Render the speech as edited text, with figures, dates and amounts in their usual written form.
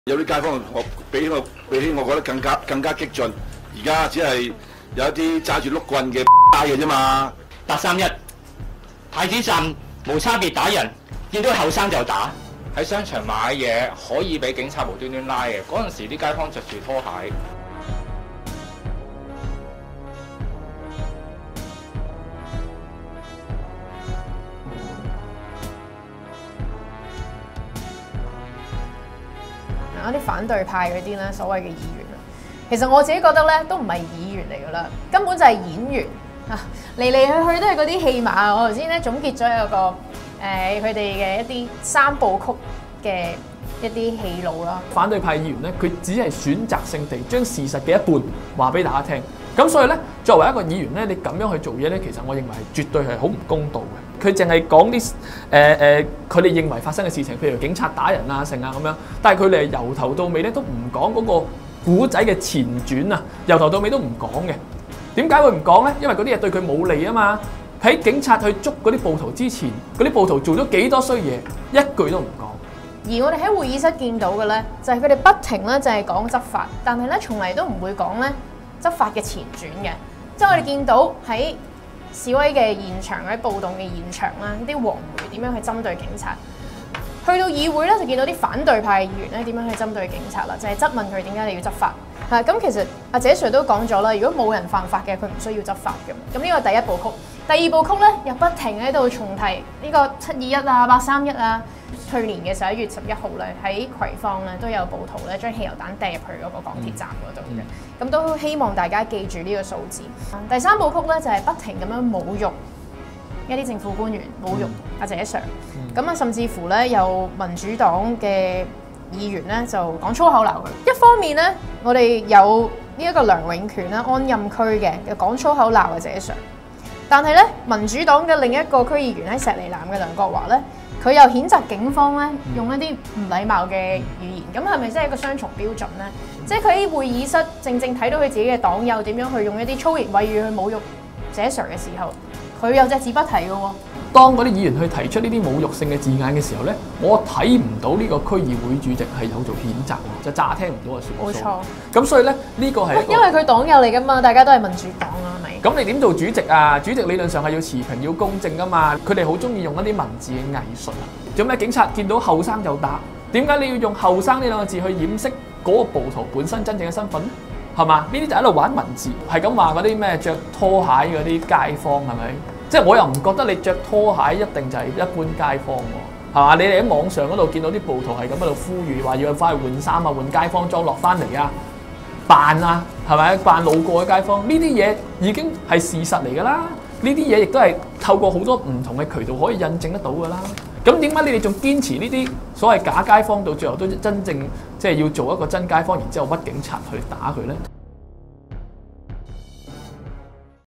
有啲街坊比起我覺得更加激進，而家只係有一啲揸住碌棍嘅嘅啫嘛。 831太子站無差別打人，見到後生就打。 喺商場買嘢可以俾警察無端端拉嘅，嗰陣時啲街坊着住拖鞋。 一啲反對派嗰啲咧，所謂嘅議員啊，其實我自己覺得咧，都唔係議員嚟噶啦，根本就係演員啊，嚟嚟去去都係嗰啲戲碼。我頭先咧總結咗有個佢哋嘅一啲3部曲嘅一啲戲路啦。 反對派議員咧，佢只係選擇性地將事實嘅一半話俾大家聽。咁所以咧，作為一個議員咧，你咁樣去做嘢咧，其實我認為係絕對係好唔公道嘅。佢淨係講啲佢哋認為發生嘅事情，譬如警察打人啊、成啊咁樣，但係佢哋由頭到尾咧都唔講嗰個古仔嘅前傳啊，由頭到尾都唔講嘅。點解會唔講咧？因為嗰啲嘢對佢冇利啊嘛。喺警察去捉嗰啲暴徒之前，嗰啲暴徒做咗幾多衰嘢，一句都唔講。 而我哋喺會議室見到嘅咧，就係佢哋不停咧就係講執法，但係咧從嚟都唔會講咧執法嘅前傳嘅。即係我哋見到喺示威嘅現場，喺暴動嘅現場啦，啲黃媒點樣去針對警察？去到議會咧，就見到啲反對派議員咧點樣去針對警察啦，就係質問佢點解你要執法？咁其實阿謝 Sir 都講咗啦，如果冇人犯法嘅，佢唔需要執法嘅。咁呢個第一部曲，第二部曲咧又不停喺度重提呢個721啊、831啊。去年嘅11月11號咧，喺葵芳咧都有暴徒咧將汽油彈掟入去嗰個港鐵站嗰度嘅，咁都希望大家記住呢個數字。第3部曲咧就係不停咁樣侮辱一啲政府官員，侮辱阿謝 Sir。咁啊，甚至乎咧有民主黨嘅議員咧就講粗口鬧佢。一方面咧，我哋有呢一個梁永權啦，安蔭區嘅講粗口鬧阿謝 Sir。但係咧，民主黨嘅另一個區議員喺石籬南嘅梁國華咧，佢又譴責警方咧用一啲唔禮貌嘅語言，咁係咪真係一個雙重標準咧？即係佢喺會議室正睇到佢自己嘅黨友點樣去用一啲粗言穢語去侮辱謝 Sir 嘅時候，佢又隻字不提嘅喎。 當嗰啲議員去提出呢啲侮辱性嘅字眼嘅時候咧，我睇唔到呢個區議會主席係有做譴責喎，就詐聽唔到嘅説數。冇錯。咁所以咧，呢個係因為佢黨友嚟㗎嘛，大家都係民主黨啊，係咪？ 咁你點做主席啊？主席理論上係要持平、要公正㗎嘛。佢哋好中意用一啲文字嘅藝術啊。做咩警察見到後生就打？點解你要用後生呢兩個字去掩飾嗰個暴徒本身真正嘅身份咧？係嘛？呢啲就喺度玩文字，係咁話嗰啲咩着拖鞋嗰啲街坊係咪？即係我又唔覺得你着拖鞋一定就係一般街坊喎，係嘛？你哋喺網上嗰度見到啲暴徒係咁喺度呼籲話要翻去換衫啊、換街坊裝落翻嚟啊、扮啊，係咪？扮路過嘅街坊，呢啲嘢已經係事實嚟㗎啦。呢啲嘢亦都係透過好多唔同嘅渠道可以印證得到㗎啦。咁點解你哋仲堅持呢啲所謂假街坊到最後都真正即係要做一個真街坊，然之後屈警察去打佢咧？